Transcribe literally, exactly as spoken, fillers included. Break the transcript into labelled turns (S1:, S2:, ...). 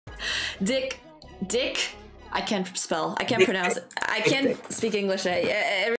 S1: Dick, Dick. I can't spell. I can't pronounce it. I can't speak English. I, I,